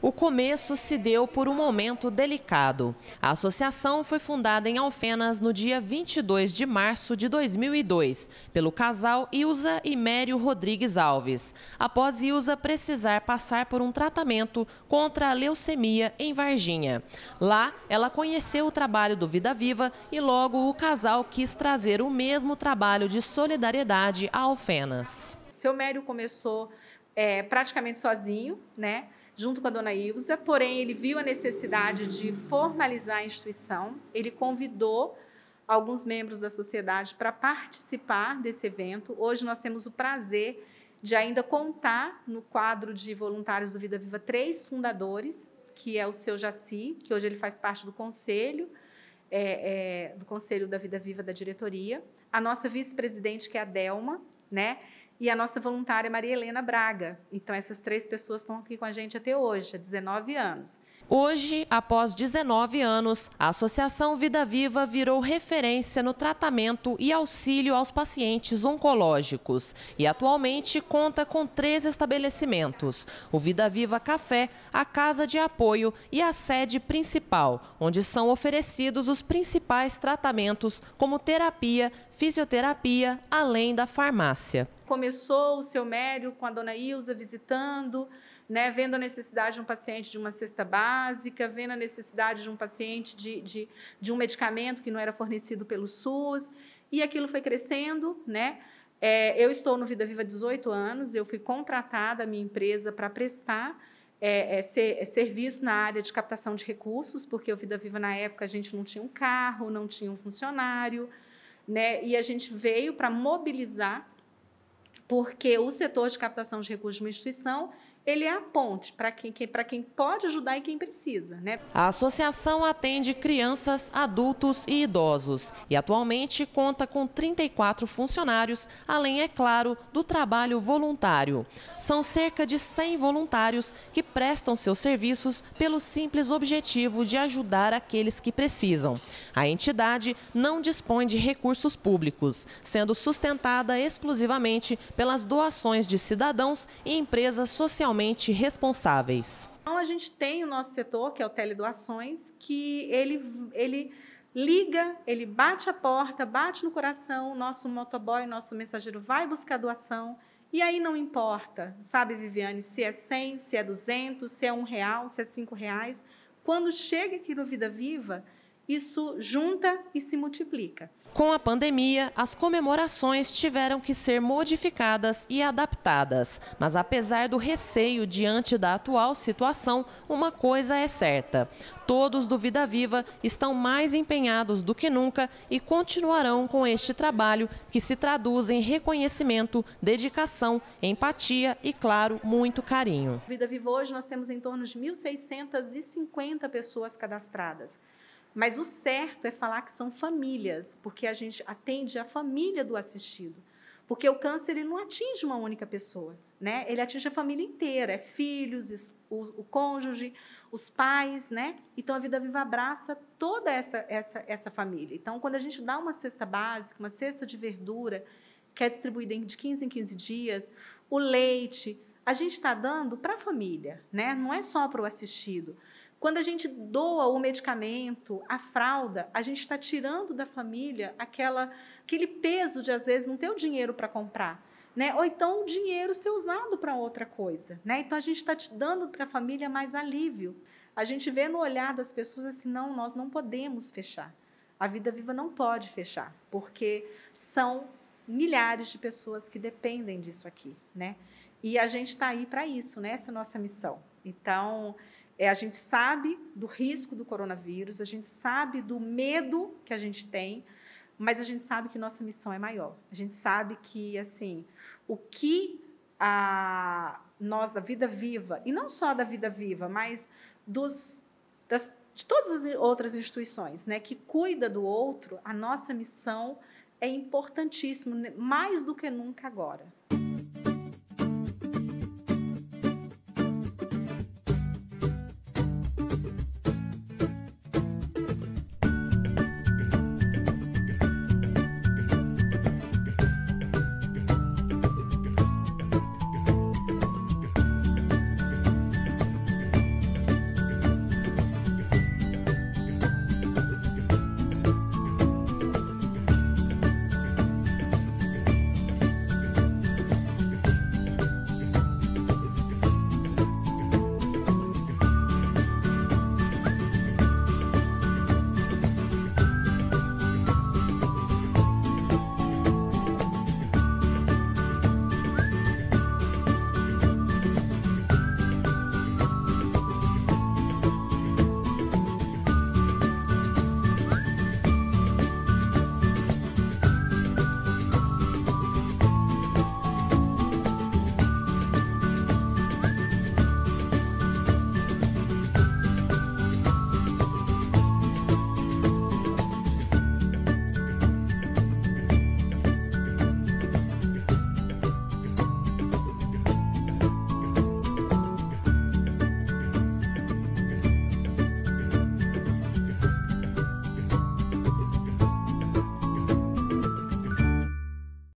O começo se deu por um momento delicado. A associação foi fundada em Alfenas no dia 22 de março de 2002, pelo casal Ilza e Mério Rodrigues Alves, após Ilza precisar passar por um tratamento contra a leucemia em Varginha. Lá, ela conheceu o trabalho do Vida Viva e logo o casal quis trazer o mesmo trabalho de solidariedade a Alfenas. Seu Mério começou praticamente sozinho, né? Junto com a dona Ilza, porém ele viu a necessidade de formalizar a instituição, ele convidou alguns membros da sociedade para participar desse evento. Hoje nós temos o prazer de ainda contar no quadro de voluntários do Vida Viva 3 fundadores, que é o seu Jaci, que hoje ele faz parte do conselho da Vida Viva da diretoria, a nossa vice-presidente, que é a Delma, né? E a nossa voluntária Maria Helena Braga. Então, essas 3 pessoas estão aqui com a gente até hoje, há 19 anos. Hoje, após 19 anos, a Associação Vida Viva virou referência no tratamento e auxílio aos pacientes oncológicos e atualmente conta com 3 estabelecimentos: o Vida Viva Café, a Casa de Apoio e a sede principal, onde são oferecidos os principais tratamentos como terapia, fisioterapia, além da farmácia. Começou o seu Mério com a dona Ilza visitando, né, vendo a necessidade de um paciente de uma cesta básica, vendo a necessidade de um paciente de um medicamento que não era fornecido pelo SUS, e aquilo foi crescendo, né? Eu estou no Vida Viva há 18 anos, eu fui contratada, a minha empresa, para prestar serviço na área de captação de recursos, porque o Vida Viva, na época, a gente não tinha um carro, não tinha um funcionário, né? E a gente veio para mobilizar, porque o setor de captação de recursos de uma instituição, ele é a ponte para quem pode ajudar e quem precisa, né? A associação atende crianças, adultos e idosos e atualmente conta com 34 funcionários, além, é claro, do trabalho voluntário. São cerca de 100 voluntários que prestam seus serviços pelo simples objetivo de ajudar aqueles que precisam. A entidade não dispõe de recursos públicos, sendo sustentada exclusivamente pelas doações de cidadãos e empresas socialmente responsáveis. Então, a gente tem o nosso setor, que é o Teledoações, que ele liga, ele bate a porta, bate no coração, o nosso motoboy, nosso mensageiro vai buscar doação, e aí não importa, sabe, Viviane, se é 100, se é 200, se é R$1, se é R$5, quando chega aqui no Vida Viva, isso junta e se multiplica. Com a pandemia, as comemorações tiveram que ser modificadas e adaptadas. Mas apesar do receio diante da atual situação, uma coisa é certa: todos do Vida Viva estão mais empenhados do que nunca e continuarão com este trabalho que se traduz em reconhecimento, dedicação, empatia e, claro, muito carinho. Vida Viva hoje nós temos em torno de 1.650 pessoas cadastradas. Mas o certo é falar que são famílias, porque a gente atende a família do assistido. Porque o câncer ele não atinge uma única pessoa, né? Ele atinge a família inteira, filhos, o cônjuge, os pais, né? Então, a Vida Viva abraça toda essa família. Então, quando a gente dá uma cesta básica, uma cesta de verdura, que é distribuída de 15 em 15 dias, o leite, a gente está dando para a família, né? Não é só para o assistido. Quando a gente doa o medicamento, a fralda, a gente está tirando da família aquele peso de, às vezes, não ter o dinheiro para comprar, né? Ou então o dinheiro ser usado para outra coisa, né? Então, a gente está dando para a família mais alívio. A gente vê no olhar das pessoas assim, não, nós não podemos fechar. A Vida Viva não pode fechar, porque são milhares de pessoas que dependem disso aqui, né? E a gente está aí para isso, né? Essa é a nossa missão. Então, a gente sabe do risco do coronavírus, a gente sabe do medo que a gente tem, mas a gente sabe que nossa missão é maior. A gente sabe que, assim, o que nós da Vida Viva, e não só da Vida Viva, mas de todas as outras instituições, né, que cuida do outro, a nossa missão é importantíssima, mais do que nunca agora.